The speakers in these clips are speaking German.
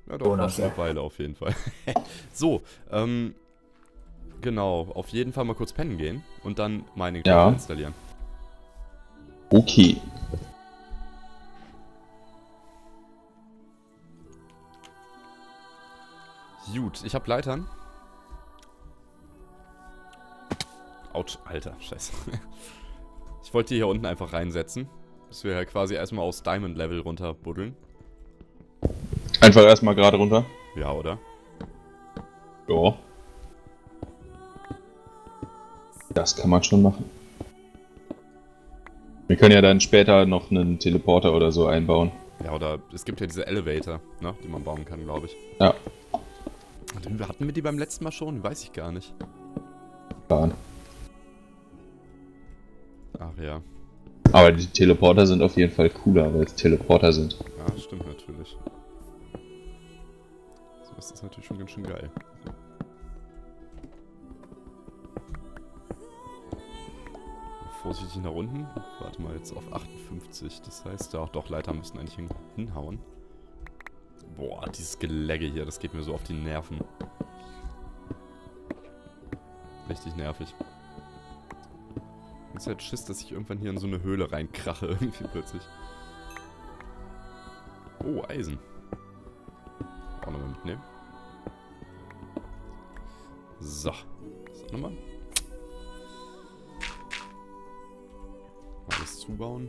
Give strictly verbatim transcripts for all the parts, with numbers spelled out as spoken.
Ja doch, fast eine Weile auf jeden Fall. So, ähm, genau, auf jeden Fall mal kurz pennen gehen und dann Mining Ja. installieren. Okay. Gut, ich habe Leitern. Autsch, Alter, scheiße. Ich wollte die hier unten einfach reinsetzen, dass wir ja quasi erstmal aus Diamond-Level runter buddeln. Einfach erstmal gerade runter. Ja, oder? Ja. Das kann man schon machen. Wir können ja dann später noch einen Teleporter oder so einbauen. Ja, oder es gibt ja diese Elevator, ne, die man bauen kann, glaube ich. Ja. Hatten wir die beim letzten Mal schon? Weiß ich gar nicht. Fahren. Ach ja. Aber die Teleporter sind auf jeden Fall cooler, weil es Teleporter sind. Ja, stimmt natürlich. So ist das natürlich schon ganz schön geil. Vorsichtig nach unten. Warte mal, jetzt auf achtundfünfzig. Das heißt, ja, doch, Leiter müssen eigentlich hin hinhauen. Boah, dieses Gelegge hier, das geht mir so auf die Nerven. Richtig nervig. Ich hab halt Schiss, dass ich irgendwann hier in so eine Höhle reinkrache, irgendwie plötzlich. Oh, Eisen. Auch nochmal mitnehmen. So. Das auch nochmal. Alles zubauen.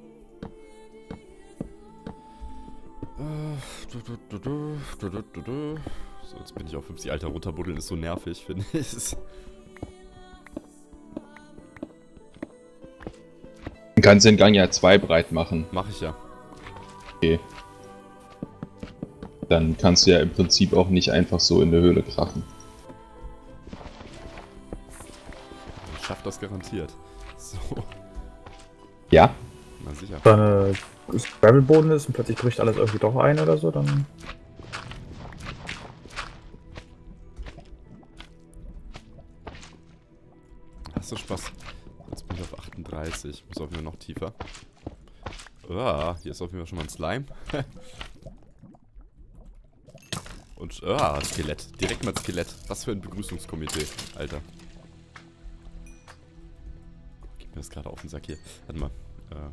So, jetzt bin ich auf fünfzig. Alter, runterbuddeln ist so nervig, finde ich. Du kannst den Gang ja zwei breit machen. Mach ich ja. Okay. Dann kannst du ja im Prinzip auch nicht einfach so in der Höhle krachen. Ich schaff das garantiert. So. Ja? Na sicher. Wenn äh, es Gravelboden ist und plötzlich bricht alles irgendwie doch ein oder so, dann... Hast du Spaß? Jetzt bin ich auf achtunddreißig. Muss auf jeden Fall noch tiefer. Ah, hier ist auf jeden Fall schon mal ein Slime. Und, ah, Skelett. Direkt mal Skelett. Was für ein Begrüßungskomitee, Alter. Gib mir das gerade auf den Sack hier. Warte mal. Äh.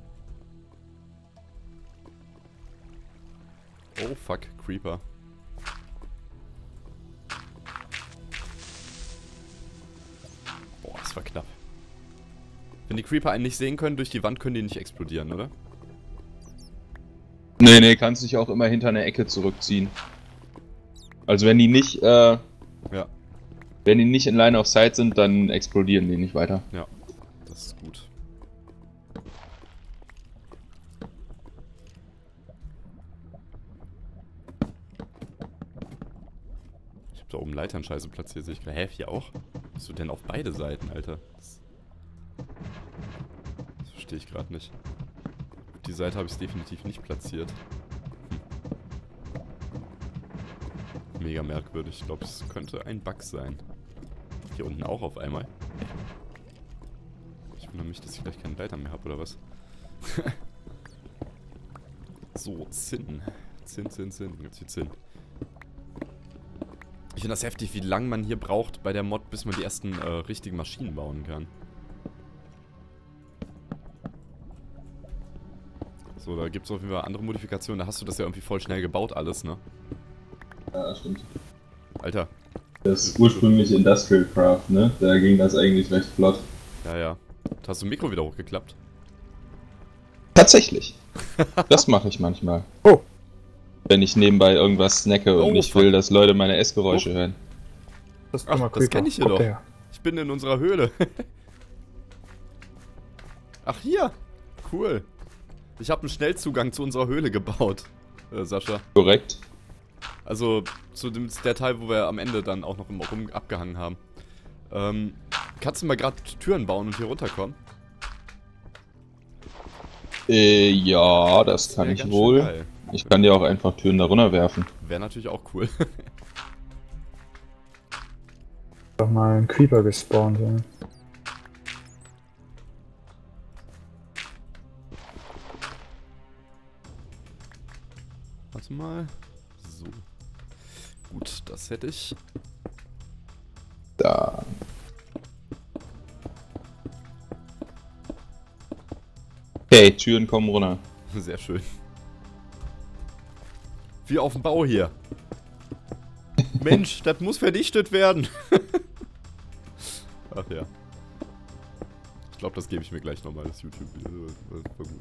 Oh, fuck. Creeper. Boah, das war knapp. Wenn die Creeper einen nicht sehen können, durch die Wand können die nicht explodieren, oder? Nee, nee, kannst dich auch immer hinter eine Ecke zurückziehen. Also wenn die nicht, äh... Ja. Wenn die nicht in Line of Sight sind, dann explodieren die nicht weiter. Ja, das ist gut. Ich hab da oben Leiternscheiße platziert, sehe ich gerade. Hä, hier auch? Wieso denn auf beide Seiten, Alter? Das, das verstehe ich gerade nicht. Auf die Seite habe ich es definitiv nicht platziert. Hm. Mega merkwürdig. Ich glaube, es könnte ein Bug sein. Hier unten auch auf einmal. Ich wundere mich, dass ich gleich keinen Leitern mehr habe, oder was? So, Zinn. Zinn, Zinn, Zinn. Jetzt hier Zinn. Ich finde das heftig, wie lange man hier braucht bei der Mod, bis man die ersten äh, richtigen Maschinen bauen kann. So, da gibt es auf jeden Fall andere Modifikationen. Da hast du das ja irgendwie voll schnell gebaut alles, ne? Ja, stimmt. Alter. Das ursprüngliche Industrial Craft, ne? Da ging das eigentlich recht flott. Ja, ja. Hast du ein Mikro wieder hochgeklappt? Tatsächlich. Das mache ich manchmal. Oh. Wenn ich nebenbei irgendwas snacke und Oh, nicht fuck. will, dass Leute meine Essgeräusche Oh. hören. Das ist Ach, immer das Creeper. kenn ich hier Kommt doch. her. Ich bin in unserer Höhle. Ach, hier. Cool. Ich habe einen Schnellzugang zu unserer Höhle gebaut, äh, Sascha. Korrekt. Also zu dem der Teil, wo wir am Ende dann auch noch im Rum abgehangen haben. Ähm, kannst du mal gerade Türen bauen und hier runterkommen? Äh, ja, das kann Wär ich ganz schön wohl. geil. Ich kann dir auch einfach Türen da runter werfen. Wäre natürlich auch cool. Doch mal ein Creeper gespawnt, ja. Warte mal. So. Gut, das hätte ich. Da. Okay, Türen kommen runter. Sehr schön. Wie auf dem Bau hier. Mensch, das muss verdichtet werden. Ach ja. Ich glaube, das gebe ich mir gleich nochmal, das YouTube-Video. War gut.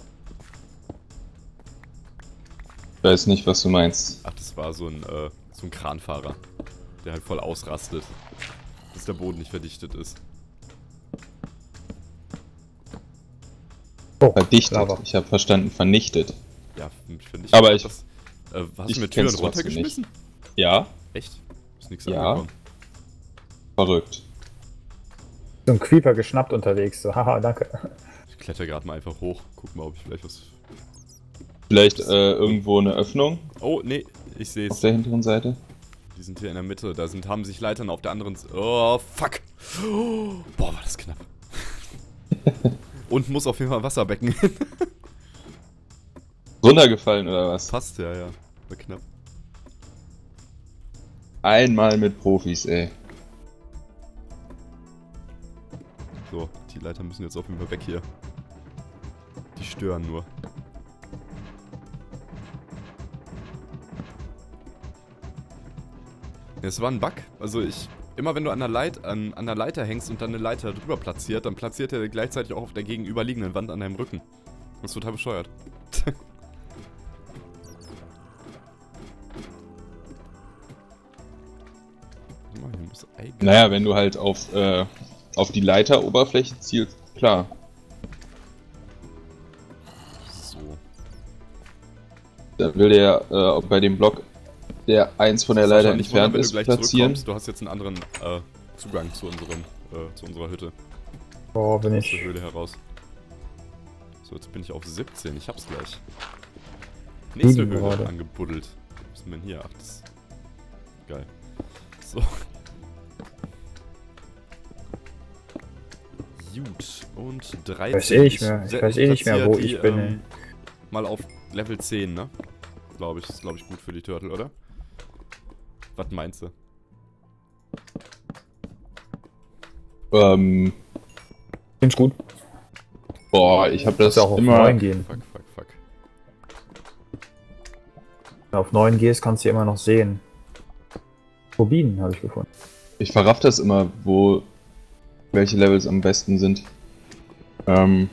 Ich weiß nicht, was du meinst. Ach, das war so ein, äh, so ein Kranfahrer, der halt voll ausrastet, bis der Boden nicht verdichtet ist. Oh, Verdichtet. Lava. Ich habe verstanden, vernichtet. Ja, finde ich. Aber ich- Das, äh, hast ich du mit Türen kenn's trotzdem runtergeschmissen? Ja, Echt? Ist nichts Ja. angekommen. verrückt. So ein Creeper geschnappt unterwegs. So, haha, danke. Ich kletter gerade mal einfach hoch. Guck mal, ob ich vielleicht was... Vielleicht äh, irgendwo eine Öffnung Oh, nee, ich sehe auf es. der hinteren Seite. Die sind hier in der Mitte. Da sind, haben sich Leitern auf der anderen... S oh, fuck. Oh, boah, war das knapp. Und muss auf jeden Fall ein Wasserbecken hin. Runtergefallen oder was? Passt, ja, ja. War knapp. Einmal mit Profis, ey. So, die Leiter müssen jetzt auf jeden Fall weg hier. Die stören nur. Es war ein Bug. Also ich... Immer wenn du an der, Leit an, an der Leiter hängst und dann eine Leiter drüber platziert, dann platziert er gleichzeitig auch auf der gegenüberliegenden Wand an deinem Rücken. Das ist total bescheuert. Guck mal, hier muss eigentlich... Naja, wenn du halt auf, äh, auf die Leiteroberfläche zielst, klar. So. Da will der äh, bei dem Block, der eins von der Leiter Wahrscheinlich wundern, entfernt wenn ist, du gleich platzieren. zurückkommst. Du hast jetzt einen anderen äh, Zugang zu, unserem, äh, zu unserer Hütte. Oh, bin Aus der ich. Höhle heraus. So, jetzt bin ich auf siebzehn. Ich hab's gleich. Nächste Sieben Höhle gerade. angebuddelt. Was ist denn hier? Ach, das... Geil. So. Gut. Und dreizehn. Weiß eh nicht mehr. Ich se- weiß eh nicht mehr, platziere wo ich bin, ey. Mal auf Level zehn, ne? Glaube ich. Ist, glaube ich, gut für die Turtle, oder? Was meinst du? Ähm, Find's gut. boah, ich habe das Kannst ja auch auf immer... neun gehen. Fuck, fuck, fuck. Wenn du auf neun gehst, kannst du immer noch sehen. Turbinen habe ich gefunden. Ich verraff das immer, wo welche Levels am besten sind. Ähm,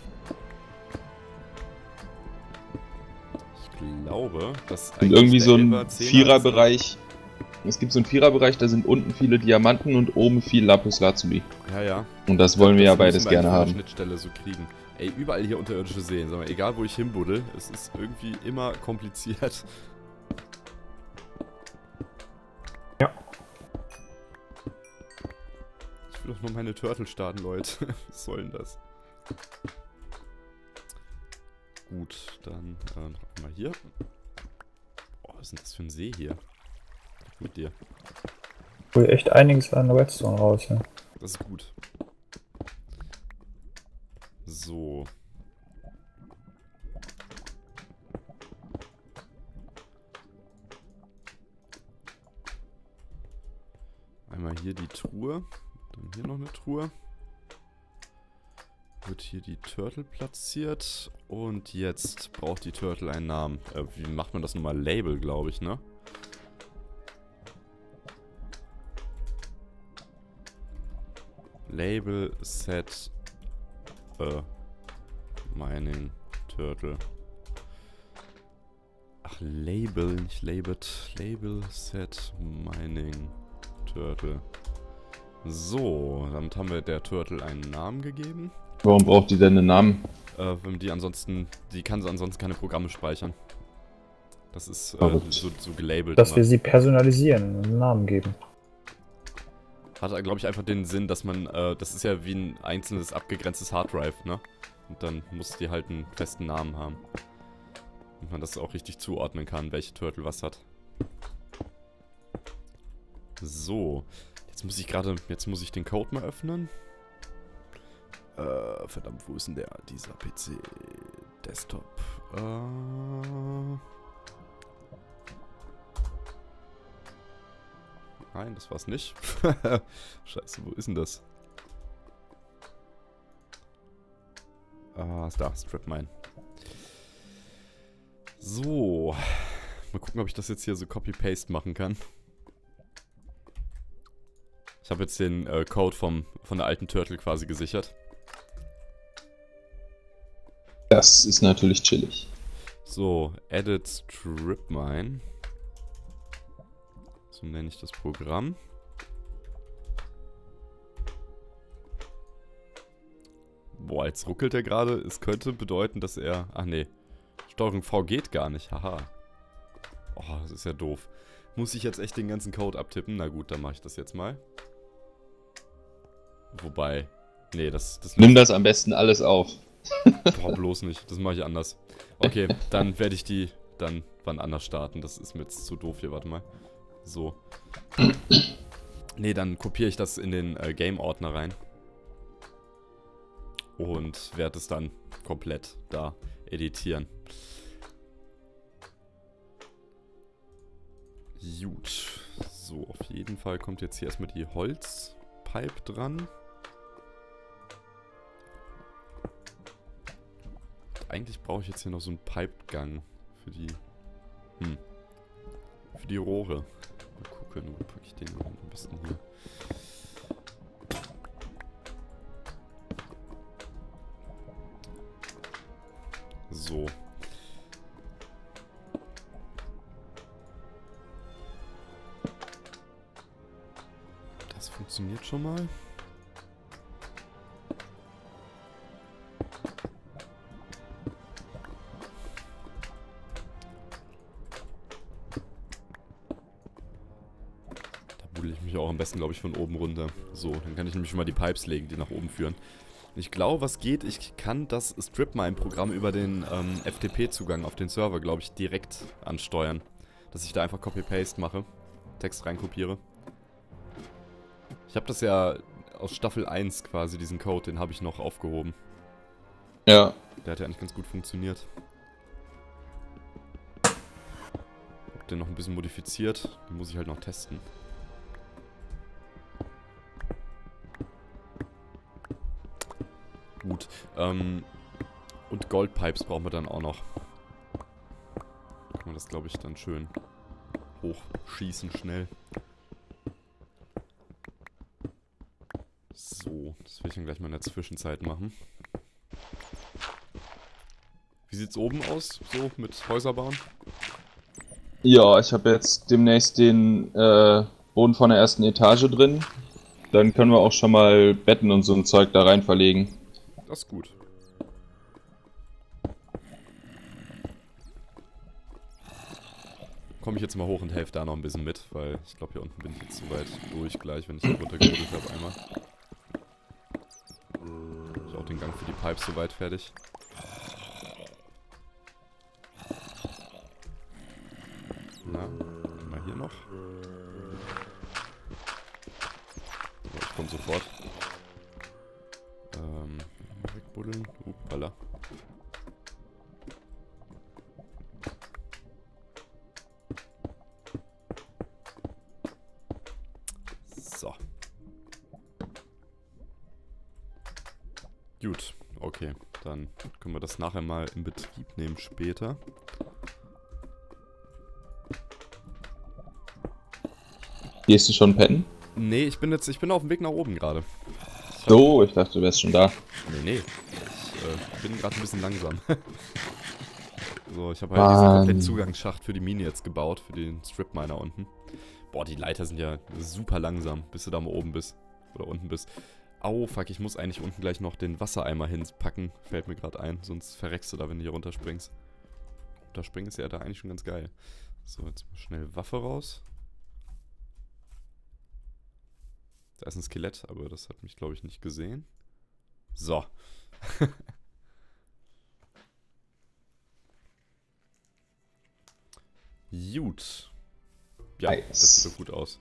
Ich glaube, dass und irgendwie so ein der Zehner Viererbereich. Es gibt so einen Viererbereich, da sind unten viele Diamanten und oben viel Lapis Lazuli. ist- Ja, ja. Und das wollen wir ja Das beides müssen wir gerne eigentlich von haben. der Schnittstelle so kriegen. Ey, überall hier unterirdische Seen. Sag mal, egal wo ich hinbuddel, es ist irgendwie immer kompliziert. Ja. Ich will doch nur meine Turtle starten, Leute. Was soll denn das? Gut, dann äh, noch einmal hier. Boah, was ist denn das für ein See hier? Mit dir. Hol echt einiges an Redstone raus, ja. Das ist gut. So. Einmal hier die Truhe. Dann hier noch eine Truhe. Wird hier die Turtle platziert. Und jetzt braucht die Turtle einen Namen. Äh, wie macht man das nochmal? Label, glaube ich, ne? Label Set äh, Mining Turtle. Ach, Label, nicht Labeled. Label Set Mining Turtle. So, damit haben wir der Turtle einen Namen gegeben. Warum braucht die denn einen Namen? Äh, wenn die ansonsten, die kann sie ansonsten keine Programme speichern. Das ist äh, Verrückt. so, so gelabelt. Dass immer. wir sie personalisieren und einen Namen geben. Hat, glaube ich, einfach den Sinn, dass man, äh, das ist ja wie ein einzelnes abgegrenztes Harddrive, ne? Und dann muss die halt einen festen Namen haben. Und man das auch richtig zuordnen kann, welche Turtle was hat. So. Jetzt muss ich gerade, jetzt muss ich den Code mal öffnen. Äh, verdammt, wo ist denn der, dieser P C? Desktop. Äh... Nein, das war's nicht. Scheiße, wo ist denn das? Ah, ist da, Strip Mine. So. Mal gucken, ob ich das jetzt hier so Copy-Paste machen kann. Ich habe jetzt den äh, Code vom, von der alten Turtle quasi gesichert. Das ist natürlich chillig. So, Edit Strip Mine. So nenne ich das Programm. Boah, jetzt ruckelt er gerade. Es könnte bedeuten, dass er... Ach nee. Steuerung V geht gar nicht. Haha. Oh, das ist ja doof. Muss ich jetzt echt den ganzen Code abtippen? Na gut, dann mache ich das jetzt mal. Wobei... Nee, das... das Nimm das am besten alles auf. Boah, bloß nicht. Das mache ich anders. Okay, dann werde ich die dann wann anders starten. Das ist mir jetzt zu doof hier. Warte mal. So. Nee, dann kopiere ich das in den äh, Game-Ordner rein. Und werde es dann komplett da editieren. Gut. So, auf jeden Fall kommt jetzt hier erstmal die Holzpipe dran. Eigentlich brauche ich jetzt hier noch so einen Pipegang für die... Hm. Für die Rohre. Mal gucken, wo packe ich den am besten hier. So. Das funktioniert schon mal. Auch am besten, glaube ich, von oben runter. So, dann kann ich nämlich schon mal die Pipes legen, die nach oben führen. Ich glaube, was geht, ich kann das Strip Mine Programm über den ähm, F T P-Zugang auf den Server, glaube ich, direkt ansteuern. Dass ich da einfach Copy-Paste mache, Text reinkopiere. Ich habe das ja aus Staffel eins quasi, diesen Code, den habe ich noch aufgehoben. Ja. Der hat ja eigentlich ganz gut funktioniert. Hab den noch ein bisschen modifiziert, den muss ich halt noch testen. Gut. Ähm, und Goldpipes brauchen wir dann auch noch. Kann man das, glaube ich, dann schön hochschießen schnell. So, das will ich dann gleich mal in der Zwischenzeit machen. Wie sieht's oben aus, so mit Häuser bauen? Ja, ich habe jetzt demnächst den äh, Boden von der ersten Etage drin. Dann können wir auch schon mal Betten und so ein Zeug da rein verlegen. Das ist gut. Komme ich jetzt mal hoch und helfe da noch ein bisschen mit, weil ich glaube, hier unten bin ich jetzt zu weit durch gleich, wenn ich hier runtergebuddelt habe einmal. Ich auch den Gang für die Pipes soweit fertig. Na, mal hier noch. So, ich komme sofort. Ähm, wegbuddeln. Uppala. So. Gut, okay. Dann können wir das nachher mal in Betrieb nehmen später. Gehst du schon pennen? Nee, ich bin jetzt, ich bin auf dem Weg nach oben gerade. So, ich dachte, du wärst schon da. Nee, nee. Ich äh, bin gerade ein bisschen langsam. So, ich habe halt diesen kompletten Zugangsschacht für die Mine jetzt gebaut, für den Strip Miner unten. Boah, die Leiter sind ja super langsam, bis du da mal oben bist. Oder unten bist. Au, fuck, ich muss eigentlich unten gleich noch den Wassereimer hinpacken. Fällt mir gerade ein, sonst verreckst du da, wenn du hier runterspringst. Runterspringen ist ja da eigentlich schon ganz geil. So, jetzt mal schnell Waffe raus. Da ist ein Skelett, aber das hat mich, glaube ich, nicht gesehen. So. Gut. Ja, nice. Das sieht so gut aus.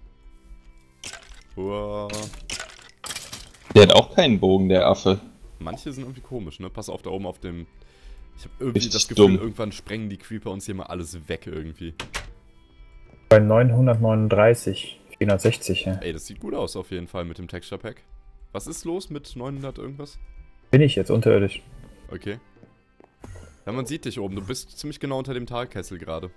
Uah. Der hat auch keinen Bogen, der Affe. Manche sind irgendwie komisch, ne? Pass auf, da oben auf dem... Ich habe irgendwie Richtig das Gefühl, dumm. Irgendwann sprengen die Creeper uns hier mal alles weg irgendwie. Bei neunhundertneununddreißig. vierhundertsechzig, ja. Ey, das sieht gut aus auf jeden Fall mit dem Texture Pack. Was ist los mit neunhundert irgendwas? Bin ich jetzt unterirdisch? Okay. Ja, man sieht dich oben. Du bist ziemlich genau unter dem Talkessel gerade.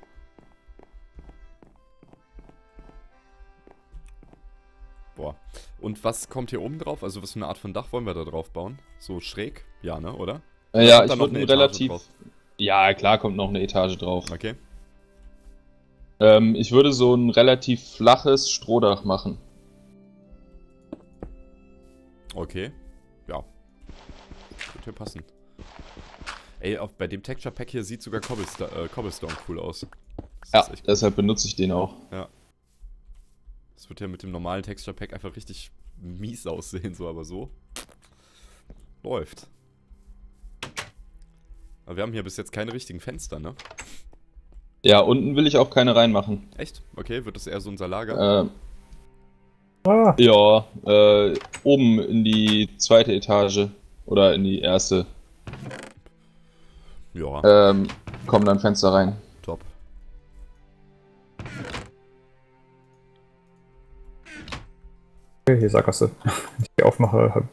Boah. Und was kommt hier oben drauf? Also was für eine Art von Dach wollen wir da drauf bauen? So schräg? Ja, ne, oder? Äh, ja, kommt ich da noch würde eine ein Etage relativ... drauf? Ja, klar kommt noch eine Etage drauf. Okay. Ähm, ich würde so ein relativ flaches Strohdach machen. Okay. Ja. Wird hier passen. Ey, auch bei dem Texture Pack hier sieht sogar Cobblestone, äh, Cobblestone cool aus. Das Ja, ist echt cool. deshalb benutze ich den auch. Ja. Das wird ja mit dem normalen Texture Pack einfach richtig mies aussehen, so, aber so. Läuft. Aber wir haben hier bis jetzt keine richtigen Fenster, ne? Ja, unten will ich auch keine reinmachen. Echt? Okay, wird das eher so unser Lager? Ähm, Ah, ja, äh, oben in die zweite Etage oder in die erste Ja, ähm, kommen dann Fenster rein. top. okay, hier Sackgasse. Wenn ich die aufmache, hab...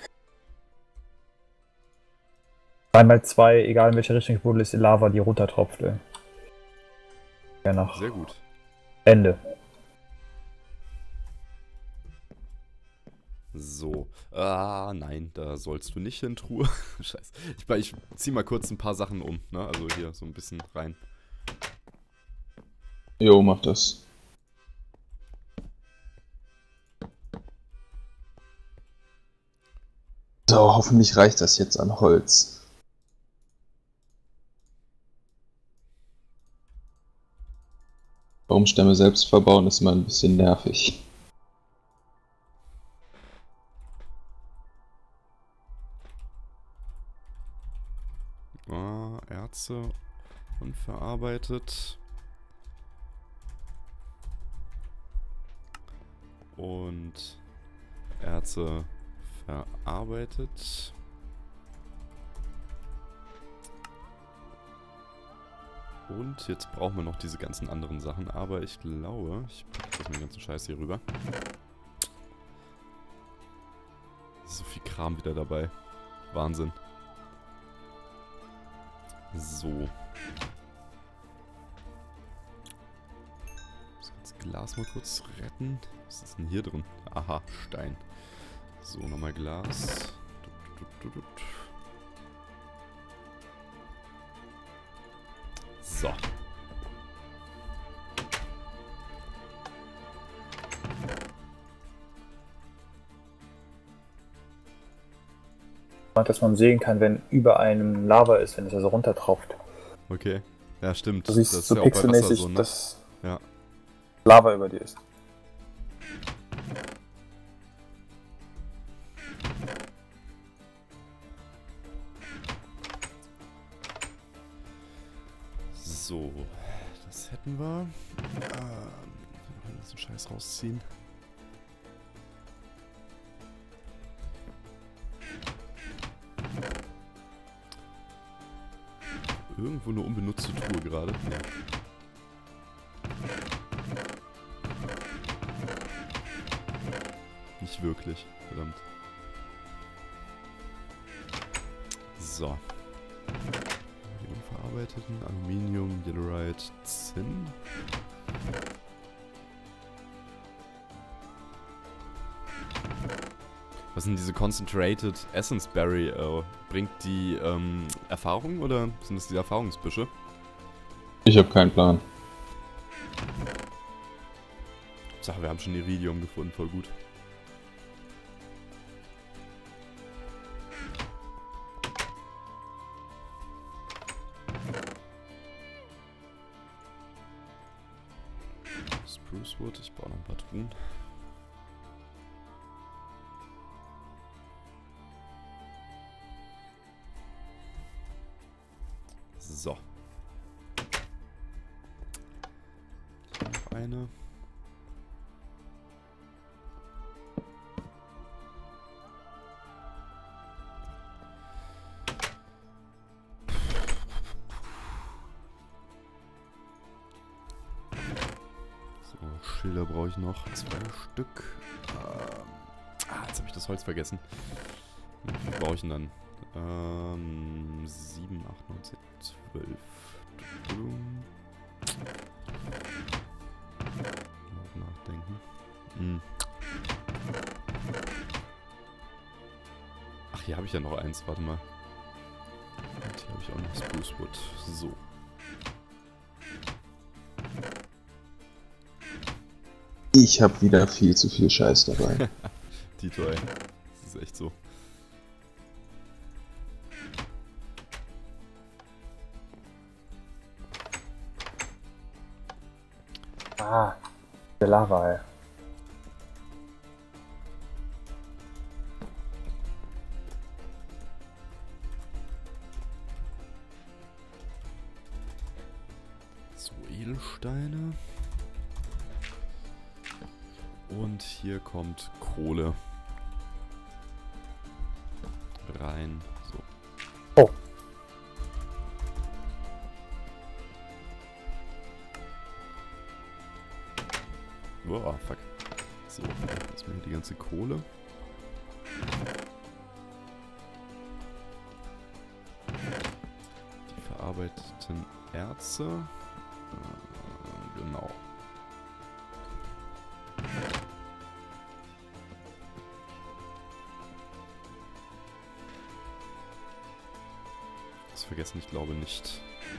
Einmal zwei, egal in welche Richtung ich wurde, ist die Lava, die runtertropft, ey. Ja, nach Sehr gut. Ende. So. Ah, nein, da sollst du nicht hin, Truhe. Scheiße. Ich, ich zieh mal kurz ein paar Sachen um, ne? Also hier so ein bisschen rein. Jo, mach das. So, hoffentlich reicht das jetzt an Holz. Baumstämme selbst verbauen ist immer ein bisschen nervig. Ah, Erze unverarbeitet. Und Erze verarbeitet. Und jetzt brauchen wir noch diese ganzen anderen Sachen, aber ich glaube, ich packe den ganzen Scheiß hier rüber. So viel Kram wieder dabei. Wahnsinn. So. Das Glas mal kurz retten. Was ist denn hier drin? Aha, Stein. So, nochmal Glas. Dut, dut, dut, dut. So. Dass man sehen kann, wenn über einem Lava ist, wenn es also runtertropft. Okay. Ja, stimmt. Du siehst das ist so ja auch bei Wasser pixelmäßig, so, ne? dass Ja. Lava über dir ist. So. Das hätten wir. Ähm, wir müssen Scheiß rausziehen. Irgendwo eine unbenutzte Truhe gerade. Ja. Nicht wirklich, verdammt. So. Die unverarbeiteten Aluminium, Yellowite, Zinn. Was sind diese Concentrated Essence Berry? Äh, bringt die ähm, Erfahrung oder sind das die Erfahrungsbüsche? Ich habe keinen Plan. Sache, wir haben schon Iridium gefunden, voll gut. Spruce Wood, ich baue noch ein paar Truhen. So. Noch eine. So, Schilder brauche ich noch. Zwei Stück. Ähm, ah, jetzt habe ich das Holz vergessen. Wie viel brauche ich denn dann? Ähm, sieben, acht, neun, zehn, zwölf. Noch nachdenken. Hm. Ach, hier habe ich ja noch eins. Warte mal. Und hier habe ich auch noch Spruce Wood. So. Ich habe wieder viel zu viel Scheiß dabei. Tito, ey. Das ist echt so. Ah, der Lava, ey. So, Edelsteine. Und hier kommt Kohle. Rein. So. Oh. Boah, fuck. So, erstmal hier die ganze Kohle. Die verarbeiteten Erze. Äh, genau. Das vergessen, ich glaube nicht.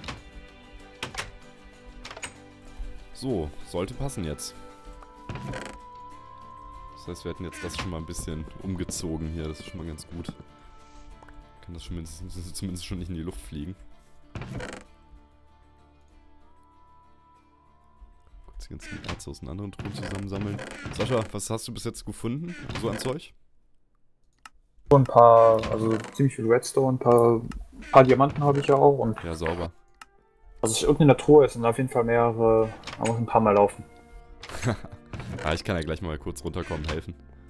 So, sollte passen jetzt. Das heißt, wir hätten jetzt das schon mal ein bisschen umgezogen hier. Das ist schon mal ganz gut. Kann das schon mindestens, zumindest schon nicht in die Luft fliegen. Kurz die ganzen Erze aus den anderen Truhen zusammensammeln. Sascha, was hast du bis jetzt gefunden? So an Zeug? So ein paar, also ziemlich viel Redstone, ein paar, paar Diamanten habe ich ja auch und Ja, sauber. was ich unten in der Truhe ist, sind auf jeden Fall mehrere, da muss ein paar Mal laufen. Ah, ich kann ja gleich mal kurz runterkommen, helfen.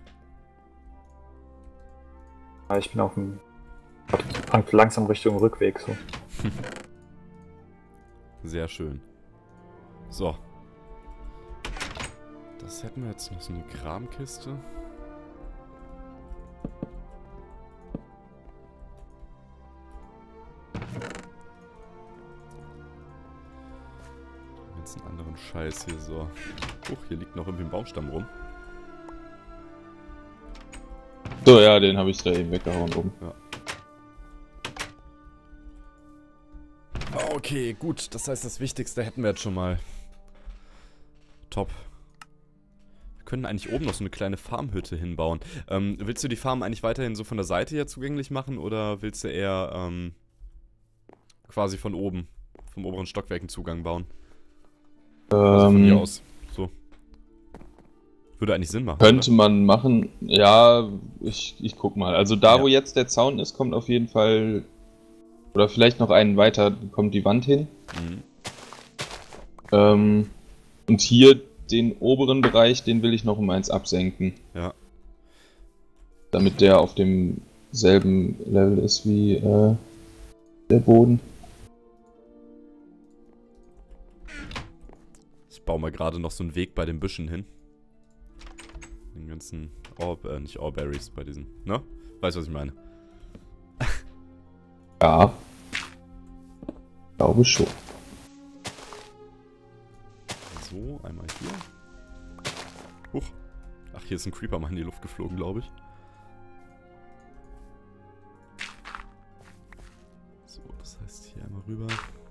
Ja, ich bin auf dem, fangt langsam Richtung Rückweg so. Sehr schön. So. Das hätten wir jetzt noch so eine Kramkiste. Einen anderen Scheiß hier so. Huch, hier liegt noch irgendwie ein Baumstamm rum. So, ja, den habe ich da eben weggehauen oben. Ja. Okay, gut. Das heißt, das Wichtigste hätten wir jetzt schon mal. Top. Wir können eigentlich oben noch so eine kleine Farmhütte hinbauen. Ähm, willst du die Farm eigentlich weiterhin so von der Seite her zugänglich machen oder willst du eher ähm, quasi von oben, vom oberen Stockwerk einen Zugang bauen? Also von hier aus. So. Würde eigentlich Sinn machen. Könnte oder? man machen. Ja, ich, ich guck mal. Also da, Ja. wo jetzt der Zaun ist, kommt auf jeden Fall... Oder vielleicht noch einen weiter, kommt die Wand hin. Mhm. Ähm, und hier den oberen Bereich, den will ich noch um eins absenken. Ja. Damit der auf demselben Level ist wie äh, der Boden. Ich baue mal gerade noch so einen Weg bei den Büschen hin. Den ganzen Or äh, nicht Orberries bei diesen, ne? Weißt du, was ich meine? Ja. Ich glaube schon. So, einmal hier. Huch. Ach, hier ist ein Creeper mal in die Luft geflogen, glaube ich. So, das heißt hier einmal rüber.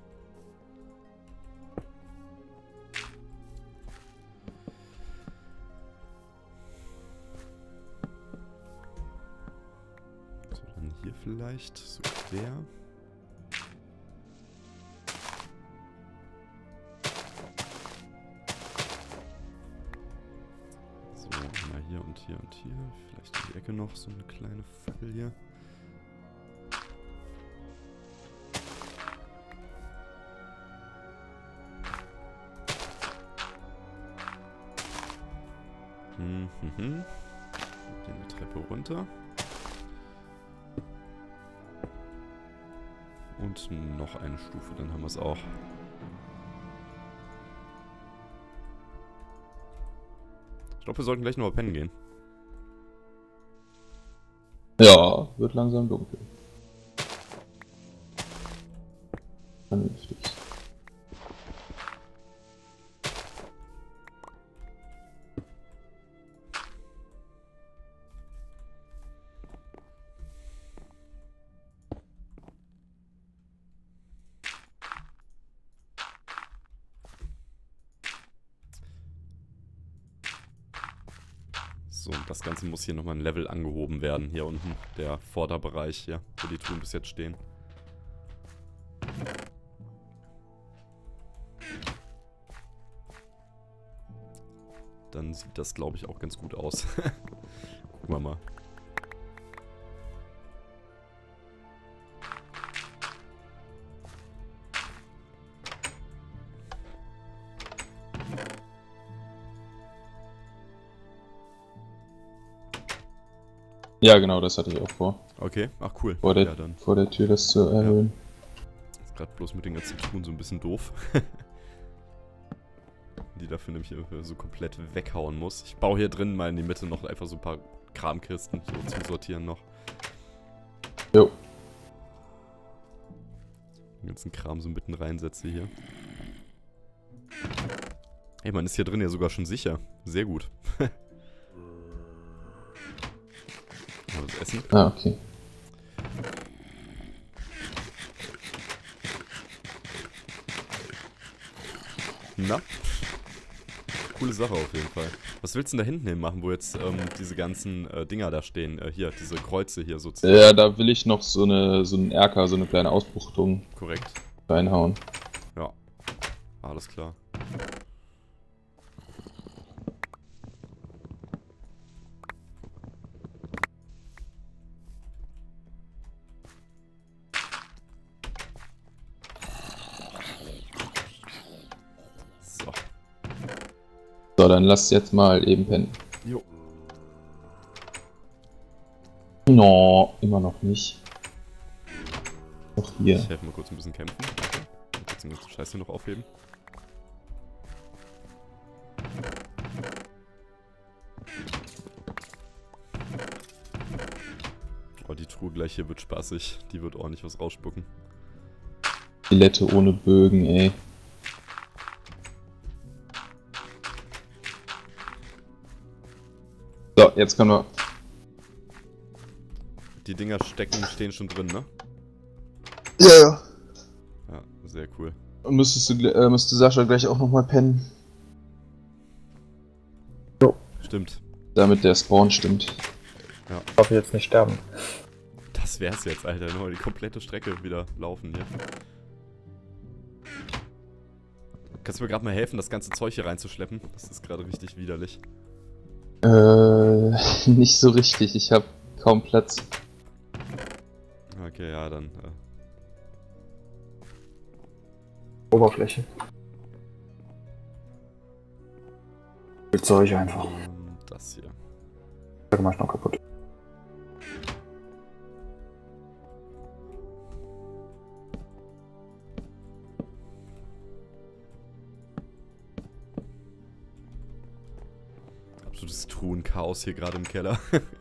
So, dann hier vielleicht so quer. Hier und hier und hier. Vielleicht in die Ecke noch so eine kleine Fackel hier. Mhm. Mhm. Gehen die Treppe runter. Und noch eine Stufe, dann haben wir es auch. Ich glaube, wir sollten gleich noch mal pennen gehen. Ja, wird langsam dunkel. Vernünftig. So, und das Ganze muss hier nochmal ein Level angehoben werden. Hier unten, der Vorderbereich hier, wo die Truhen bis jetzt stehen. Dann sieht das, glaube ich, auch ganz gut aus. Gucken wir mal. Ja, genau, das hatte ich auch vor. Okay, ach cool. Vor der, Ja, dann. vor der Tür das zu erhöhen. Ist gerade bloß mit den ganzen Truhen so ein bisschen doof. Die dafür nämlich so komplett weghauen muss. Ich baue hier drin mal in die Mitte noch einfach so ein paar Kramkisten so zum Sortieren noch. Jo. Den ganzen Kram so mitten reinsetze hier. Ey, man ist hier drin ja sogar schon sicher. Sehr gut. Was essen? Ah, okay. Na? Coole Sache auf jeden Fall. Was willst du denn da hinten hin machen, wo jetzt ähm, diese ganzen äh, Dinger da stehen? Äh, hier, diese Kreuze hier sozusagen. Ja, da will ich noch so eine so einen Erker, so eine kleine Ausbuchtung Korrekt. reinhauen. Ja. Alles klar. So. So, dann lass jetzt mal eben pennen. Jo. No, immer noch nicht. Noch hier. Ich helfe mal kurz ein bisschen kämpfen. Okay. Kurz den ganzen Scheiß hier noch aufheben. Oh, die Truhe gleich hier wird spaßig. Die wird ordentlich was rausspucken. Skelette ohne Bögen, ey. So, jetzt können wir... Die Dinger stecken, stehen schon drin, ne? Ja, ja. Ja, sehr cool. Und müsstest du, äh, müsste Sascha gleich auch nochmal pennen. Stimmt. Damit der Spawn stimmt. Ich hoffe jetzt nicht sterben. Das wär's jetzt, Alter. Nur die komplette Strecke wieder laufen hier. Kannst du mir gerade mal helfen, das ganze Zeug hier reinzuschleppen? Das ist gerade richtig widerlich. Äh, nicht so richtig. Ich habe kaum Platz. Okay, ja, dann. Äh, Oberfläche. Zeug einfach. ähm, das hier. Das mach ich noch kaputt. Absolutes Truhenchaos hier gerade im Keller.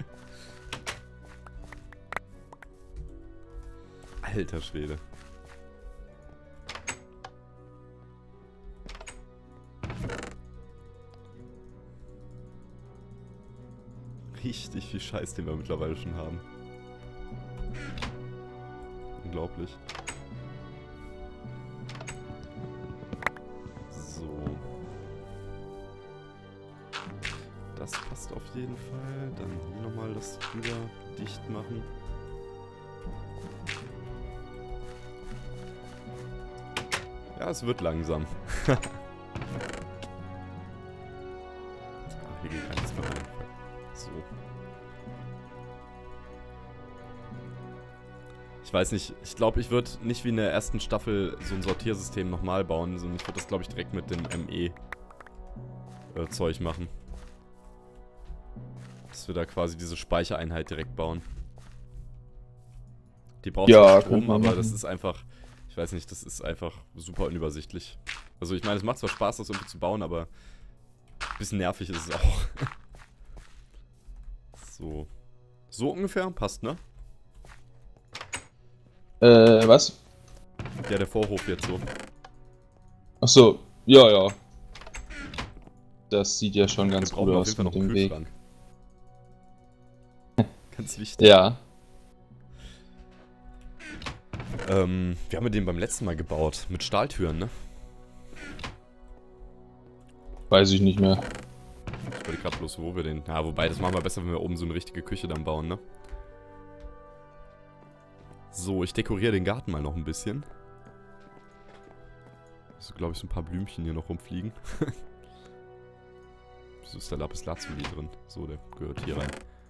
Alter Schwede. Richtig viel Scheiß, den wir mittlerweile schon haben. Unglaublich. So. Das passt auf jeden Fall. Dann hier nochmal das drüber dicht machen. Ja, es wird langsam. Ah, hier geht keines mehr rein. So. Ich weiß nicht, ich glaube, ich würde nicht wie in der ersten Staffel so ein Sortiersystem nochmal bauen, sondern ich würde das, glaube ich, direkt mit dem M E-Zeug machen. Dass wir da quasi diese Speichereinheit direkt bauen. Die braucht Ja, zwar könnte Strom, man aber machen. das ist einfach, ich weiß nicht, das ist einfach super unübersichtlich. Also ich meine, es macht zwar Spaß, das irgendwie zu bauen, aber Bisschen nervig ist es auch. So. So ungefähr? Passt, ne? Äh, was? Ja, der Vorhof jetzt so. Achso, ja, ja. Das sieht ja schon ganz Wir gut brauchen auf aus jeden Fall mit noch einen dem Weg. Kühlschrank. Ganz wichtig. Ja, Ähm, wir haben ja den beim letzten Mal gebaut. Mit Stahltüren, ne? weiß ich nicht mehr. Ich wollte gerade bloß, wo wir den... Ja, wobei, das machen wir besser, wenn wir oben so eine richtige Küche dann bauen, ne? So, ich dekoriere den Garten mal noch ein bisschen. So, glaube ich, so ein paar Blümchen hier noch rumfliegen. Wieso ist der Lapis Lazuli drin? So, der gehört hier rein.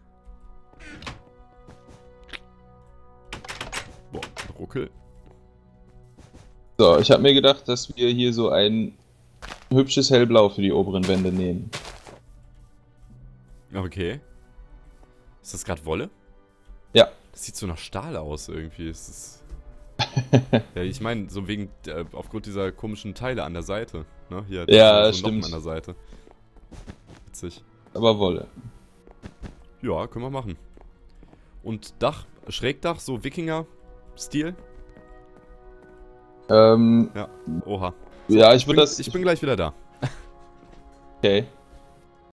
Boah, Ruckel. So, ich habe mir gedacht, dass wir hier so ein hübsches Hellblau für die oberen Wände nehmen. Okay. Ist das gerade Wolle? Ja. Das sieht so nach Stahl aus irgendwie. Es ist ja, ich meine, so wegen, äh, aufgrund dieser komischen Teile an der Seite. Ne? Hier, Ja, so Noppen stimmt. an der Seite. Witzig. Aber Wolle. Ja, können wir machen. Und Dach, Schrägdach, so Wikinger-Stil. Ähm, Ja, oha. ja, ich Ich würde bin, das... ich bin gleich wieder da. Okay.